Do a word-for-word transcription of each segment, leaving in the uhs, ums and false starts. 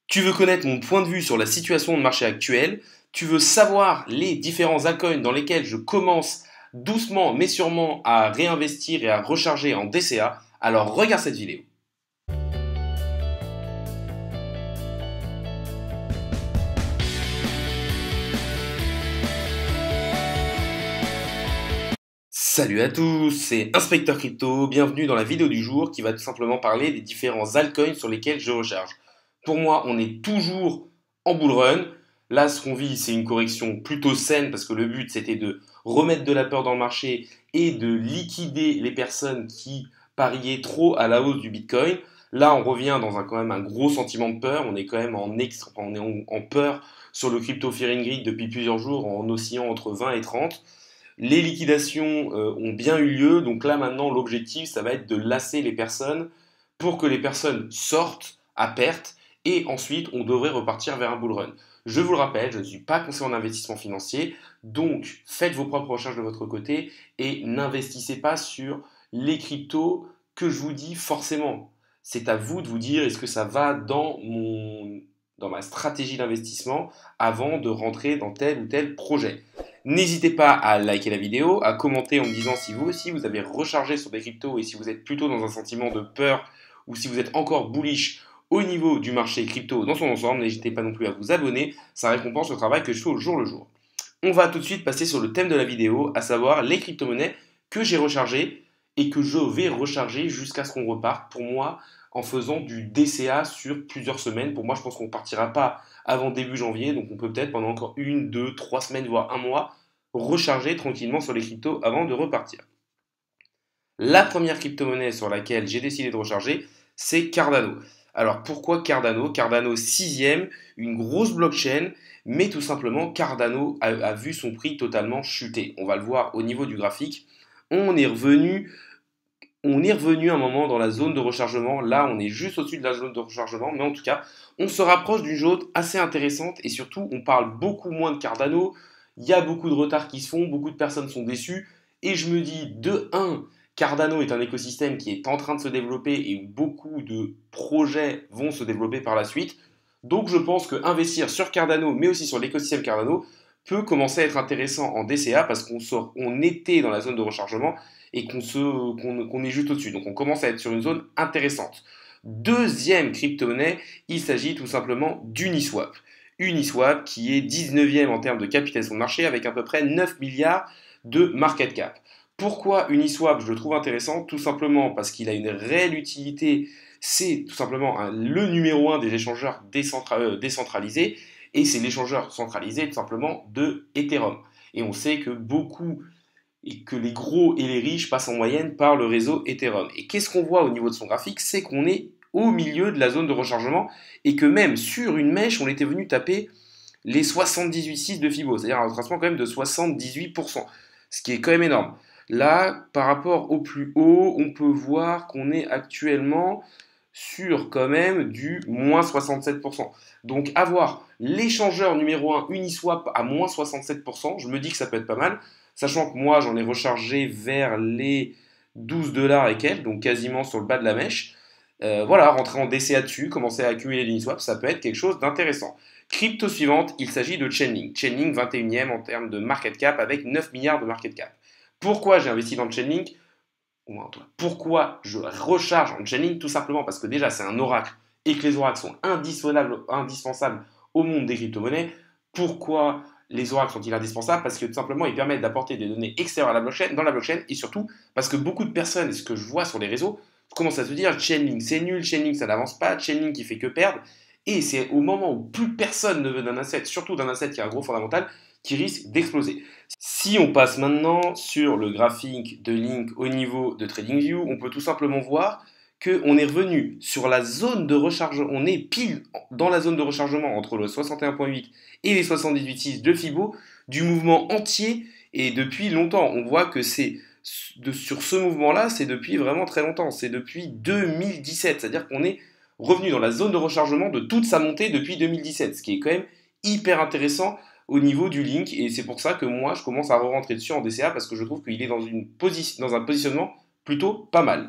Tu veux connaître mon point de vue sur la situation de marché actuelle, tu veux savoir les différents altcoins dans lesquels je commence doucement mais sûrement à réinvestir et à recharger en D C A, alors regarde cette vidéo. Salut à tous, c'est Inspecteur Crypto, bienvenue dans la vidéo du jour qui va tout simplement parler des différents altcoins sur lesquels je recharge. Pour moi, on est toujours en bull run. Là, ce qu'on vit, c'est une correction plutôt saine parce que le but, c'était de remettre de la peur dans le marché et de liquider les personnes qui pariaient trop à la hausse du Bitcoin. Là, on revient dans un, quand même un gros sentiment de peur. On est quand même en, extra, on est en, en peur sur le crypto fearing grid depuis plusieurs jours en oscillant entre vingt et trente. Les liquidations euh, ont bien eu lieu, donc là maintenant l'objectif ça va être de lasser les personnes pour que les personnes sortent à perte et ensuite on devrait repartir vers un bull run. Je vous le rappelle, je ne suis pas conseiller en investissement financier, donc faites vos propres recherches de votre côté et n'investissez pas sur les cryptos que je vous dis forcément. C'est à vous de vous dire est-ce que ça va dans, mon, dans ma stratégie d'investissement avant de rentrer dans tel ou tel projet. N'hésitez pas à liker la vidéo, à commenter en me disant si vous aussi vous avez rechargé sur des cryptos et si vous êtes plutôt dans un sentiment de peur ou si vous êtes encore bullish au niveau du marché crypto dans son ensemble. N'hésitez pas non plus à vous abonner, ça récompense le travail que je fais au jour le jour. On va tout de suite passer sur le thème de la vidéo, à savoir les crypto-monnaies que j'ai rechargées et que je vais recharger jusqu'à ce qu'on reparte. Pour moi, en faisant du D C A sur plusieurs semaines. Pour moi, je pense qu'on ne partira pas avant début janvier, donc on peut peut-être pendant encore une, deux, trois semaines, voire un mois, recharger tranquillement sur les cryptos avant de repartir. La première crypto-monnaie sur laquelle j'ai décidé de recharger, c'est Cardano. Alors pourquoi Cardano? Cardano sixième, une grosse blockchain, mais tout simplement Cardano a, a vu son prix totalement chuter. On va le voir au niveau du graphique. On est revenu On est revenu un moment dans la zone de rechargement. Là, on est juste au-dessus de la zone de rechargement. Mais en tout cas, on se rapproche d'une zone assez intéressante. Et surtout, on parle beaucoup moins de Cardano. Il y a beaucoup de retards qui se font. Beaucoup de personnes sont déçues. Et je me dis, de un, Cardano est un écosystème qui est en train de se développer et où beaucoup de projets vont se développer par la suite. Donc, je pense qu'investir sur Cardano, mais aussi sur l'écosystème Cardano, peut commencer à être intéressant en D C A parce qu'on sort, on était dans la zone de rechargement et qu'on qu'on, qu'on est juste au-dessus. Donc on commence à être sur une zone intéressante. Deuxième crypto-monnaie, il s'agit tout simplement d'Uniswap. Uniswap qui est dix-neuvième en termes de capitalisation de marché avec à peu près neuf milliards de market cap. Pourquoi Uniswap je le trouve intéressant? Tout simplement parce qu'il a une réelle utilité. C'est tout simplement un, le numéro un des échangeurs décentra, euh, décentralisés et c'est l'échangeur centralisé tout simplement de Ethereum. Et on sait que beaucoup et que les gros et les riches passent en moyenne par le réseau Ethereum. Et qu'est-ce qu'on voit au niveau de son graphique? C'est qu'on est au milieu de la zone de rechargement et que même sur une mèche, on était venu taper les soixante-dix-huit virgule six de Fibo, c'est-à-dire un retracement quand même de soixante-dix-huit pour cent, ce qui est quand même énorme. Là, par rapport au plus haut, on peut voir qu'on est actuellement sur quand même du moins soixante-sept pour cent. Donc avoir l'échangeur numéro un Uniswap à moins soixante-sept pour cent, je me dis que ça peut être pas mal. Sachant que moi, j'en ai rechargé vers les douze dollars et quelques, donc quasiment sur le bas de la mèche. Euh, voilà, rentrer en D C A dessus, commencer à accumuler les Uniswap, ça peut être quelque chose d'intéressant. Crypto suivante, il s'agit de Chainlink. Chainlink vingt et unième en termes de market cap avec neuf milliards de market cap. Pourquoi j'ai investi dans Chainlink? Pourquoi je recharge en Chainlink? Tout simplement parce que déjà, c'est un oracle et que les oracles sont indispensables, indispensables au monde des crypto-monnaies. Pourquoi les oracles sont-ils indispensables? Parce que tout simplement, ils permettent d'apporter des données extérieures à la blockchain, dans la blockchain, et surtout parce que beaucoup de personnes, et ce que je vois sur les réseaux, commencent à se dire Chainlink c'est nul, Chainlink ça n'avance pas, Chainlink il fait que perdre. Et c'est au moment où plus personne ne veut d'un asset, surtout d'un asset qui a un gros fondamental, qui risque d'exploser. Si on passe maintenant sur le graphique de Link au niveau de TradingView, on peut tout simplement voir qu'on est revenu sur la zone de rechargement, on est pile dans la zone de rechargement entre le soixante et un virgule huit et les soixante-dix-huit virgule six de Fibo du mouvement entier et depuis longtemps. On voit que c'est de, sur ce mouvement-là, c'est depuis vraiment très longtemps, c'est depuis deux mille dix-sept, c'est-à-dire qu'on est revenu dans la zone de rechargement de toute sa montée depuis deux mille dix-sept, ce qui est quand même hyper intéressant au niveau du Link et c'est pour ça que moi je commence à re-rentrer dessus en D C A parce que je trouve qu'il est dans, une position, dans un positionnement plutôt pas mal.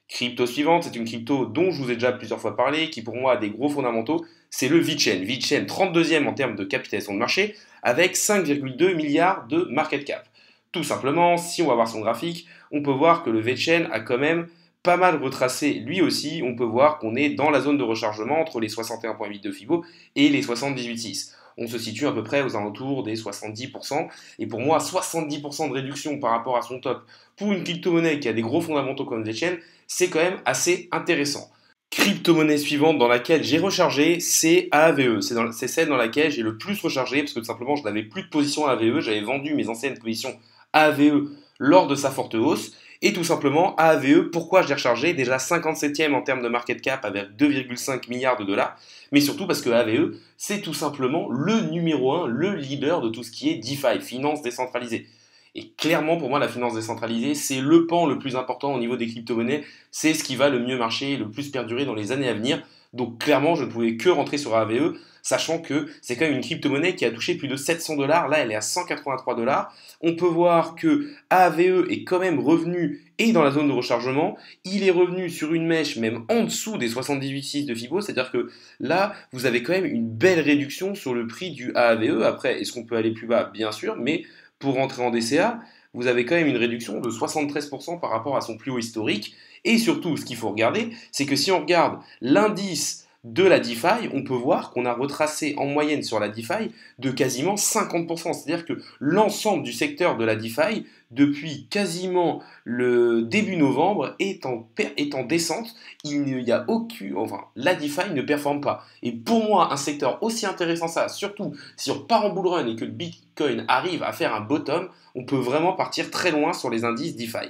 Crypto suivante, c'est une crypto dont je vous ai déjà plusieurs fois parlé, qui pour moi a des gros fondamentaux, c'est le VeChain. VeChain, trente-deuxième en termes de capitalisation de marché, avec cinq virgule deux milliards de market cap. Tout simplement, si on va voir son graphique, on peut voir que le VeChain a quand même pas mal retracé lui aussi. On peut voir qu'on est dans la zone de rechargement entre les soixante et un virgule huit de Fibo et les soixante-dix-huit virgule six. On se situe à peu près aux alentours des soixante-dix pour cent. Et pour moi, soixante-dix pour cent de réduction par rapport à son top pour une crypto-monnaie qui a des gros fondamentaux comme VeChain, c'est quand même assez intéressant. Crypto-monnaie suivante dans laquelle j'ai rechargé, c'est A A V E. C'est, dans, c'est celle dans laquelle j'ai le plus rechargé parce que tout simplement je n'avais plus de position A A V E. J'avais vendu mes anciennes positions A A V E lors de sa forte hausse. Et tout simplement, A A V E, pourquoi je l'ai rechargé? Déjà cinquante-septième en termes de market cap avec deux virgule cinq milliards de dollars. Mais surtout parce que A A V E, c'est tout simplement le numéro un, le leader de tout ce qui est DeFi, finance décentralisée. Et clairement, pour moi, la finance décentralisée, c'est le pan le plus important au niveau des crypto-monnaies. C'est ce qui va le mieux marcher et le plus perdurer dans les années à venir. Donc clairement, je ne pouvais que rentrer sur A A V E, sachant que c'est quand même une crypto-monnaie qui a touché plus de sept cents dollars. Là, elle est à cent quatre-vingt-trois dollars. On peut voir que A A V E est quand même revenu et dans la zone de rechargement. Il est revenu sur une mèche même en dessous des soixante-dix-huit virgule six de Fibo. C'est-à-dire que là, vous avez quand même une belle réduction sur le prix du A A V E. Après, est-ce qu'on peut aller plus bas? Bien sûr, mais pour rentrer en D C A, vous avez quand même une réduction de soixante-treize pour cent par rapport à son plus haut historique. Et surtout, ce qu'il faut regarder, c'est que si on regarde l'indice de la DeFi, on peut voir qu'on a retracé en moyenne sur la DeFi de quasiment cinquante pour cent. C'est-à-dire que l'ensemble du secteur de la DeFi, depuis quasiment le début novembre, est en, est en descente. Il n'y a aucune... Enfin, la DeFi ne performe pas. Et pour moi, un secteur aussi intéressant ça, surtout si on part en bull run et que le Bitcoin arrive à faire un bottom, on peut vraiment partir très loin sur les indices DeFi.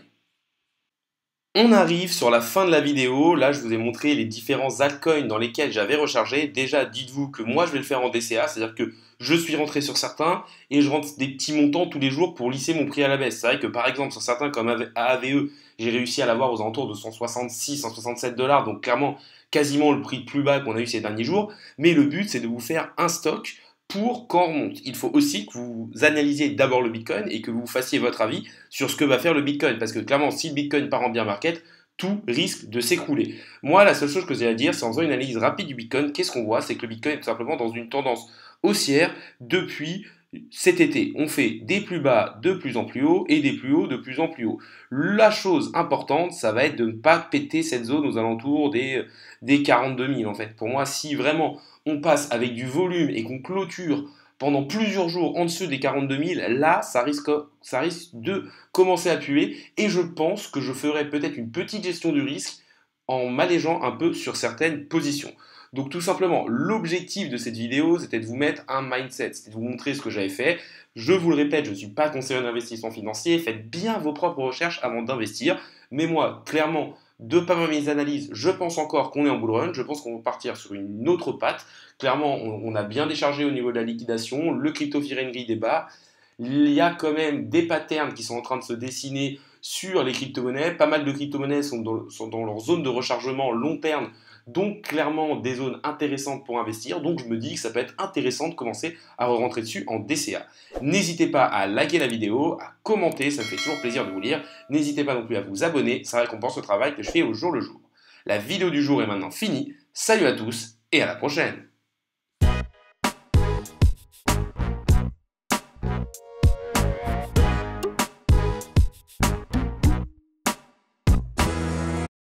On arrive sur la fin de la vidéo. Là, je vous ai montré les différents altcoins dans lesquels j'avais rechargé. Déjà, dites-vous que moi, je vais le faire en D C A, c'est-à-dire que je suis rentré sur certains et je rentre des petits montants tous les jours pour lisser mon prix à la baisse. C'est vrai que par exemple, sur certains comme A A V E, j'ai réussi à l'avoir aux alentours de cent soixante-six, cent soixante-sept dollars, donc clairement quasiment le prix le plus bas qu'on a eu ces derniers jours. Mais le but, c'est de vous faire un stock pour quand on monte. Il faut aussi que vous analysiez d'abord le Bitcoin et que vous fassiez votre avis sur ce que va faire le Bitcoin. Parce que clairement, si le Bitcoin part en bear market, tout risque de s'écrouler. Moi, la seule chose que j'ai à dire, c'est en faisant une analyse rapide du Bitcoin, qu'est-ce qu'on voit? C'est que le Bitcoin est tout simplement dans une tendance haussière depuis cet été. On fait des plus bas de plus en plus haut et des plus hauts de plus en plus haut. La chose importante, ça va être de ne pas péter cette zone aux alentours des, des quarante-deux mille en fait. Pour moi, si vraiment on passe avec du volume et qu'on clôture pendant plusieurs jours en dessous des quarante-deux mille, là, ça risque, ça risque de commencer à puer. Et je pense que je ferai peut-être une petite gestion du risque en m'allégeant un peu sur certaines positions. Donc tout simplement, l'objectif de cette vidéo, c'était de vous mettre un mindset, c'était de vous montrer ce que j'avais fait. Je vous le répète, je ne suis pas conseiller en investissement financier, faites bien vos propres recherches avant d'investir. Mais moi, clairement, de par mes analyses, je pense encore qu'on est en bull run, je pense qu'on va partir sur une autre patte. Clairement, on, on a bien déchargé au niveau de la liquidation, le crypto fear and greed est bas. Il y a quand même des patterns qui sont en train de se dessiner sur les crypto-monnaies. Pas mal de crypto-monnaies sont dans, sont dans leur zone de rechargement long terme, donc clairement des zones intéressantes pour investir. Donc je me dis que ça peut être intéressant de commencer à rentrer dessus en D C A. N'hésitez pas à liker la vidéo, à commenter, ça me fait toujours plaisir de vous lire. N'hésitez pas non plus à vous abonner, ça récompense le travail que je fais au jour le jour. La vidéo du jour est maintenant finie. Salut à tous et à la prochaine!